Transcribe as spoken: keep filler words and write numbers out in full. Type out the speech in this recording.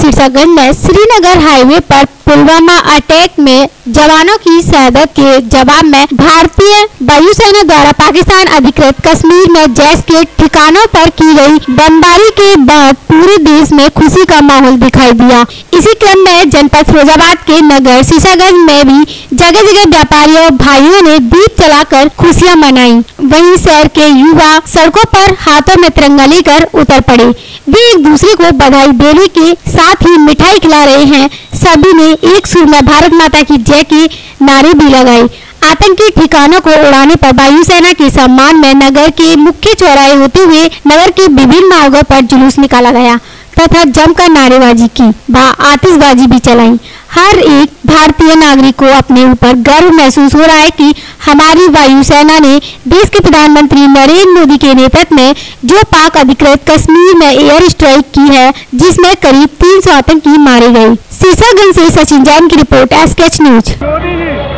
शीर्षागंज में श्रीनगर हाईवे पर पुलवामा अटैक में जवानों की शहादत के जवाब में भारतीय वायुसेना द्वारा पाकिस्तान अधिकृत कश्मीर में जैश के ठिकानों पर की गई बमबारी के बाद पूरे देश में खुशी का माहौल दिखाई दिया। इसी क्रम में जनपद फिरोजाबाद के नगर शीर्षागंज में भी जगह जगह व्यापारियों भाइयों ने दीप जलाकर खुशियां मनाई। वहीं शहर के युवा सड़कों पर हाथों में तिरंगा लेकर उतर पड़े। वे एक दूसरे को बधाई देने के साथ ही मिठाई खिला रहे हैं। सभी ने एक सुर में भारत माता की जय के नारे भी लगाए। आतंकी ठिकानों को उड़ाने पर वायुसेना के सम्मान में नगर के मुख्य चौराहे होते हुए नगर के विभिन्न मार्गों पर जुलूस निकाला गया तथा जमकर नारेबाजी की व आतिशबाजी भी चलाई। हर एक भारतीय नागरिक को अपने ऊपर गर्व महसूस हो रहा है कि हमारी वायुसेना ने देश के प्रधानमंत्री नरेंद्र मोदी के नेतृत्व में जो पाक अधिकृत कश्मीर में एयर स्ट्राइक की है, जिसमें करीब तीन सौ आतंकी मारे गए। शीर्षागंज से सचिन जैन की रिपोर्ट, एसकेएच न्यूज।